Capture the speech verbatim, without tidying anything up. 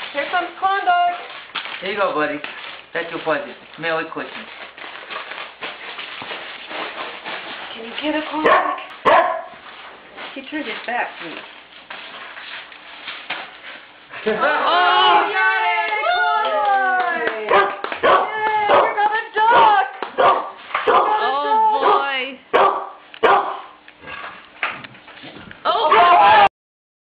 Here comes Klondyke. Here you go, buddy. That's your present. Merry Christmas. Can you get a Klondyke? He turned his back to me. Oh!